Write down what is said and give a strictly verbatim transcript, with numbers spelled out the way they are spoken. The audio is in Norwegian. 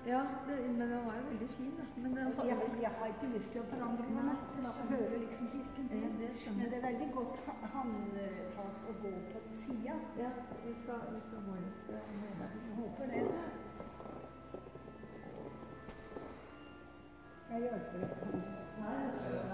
Ja, det, men den var jo veldig fin da. Men den var... jeg, jeg har ikke lyst til å forandre den, for da hører liksom kirken til. Ja, det men det er veldig godt handtak å gå på siden. Ja, vi skal, vi skal gå inn. Jeg håper det. Jeg hjelper deg kanskje. Nei,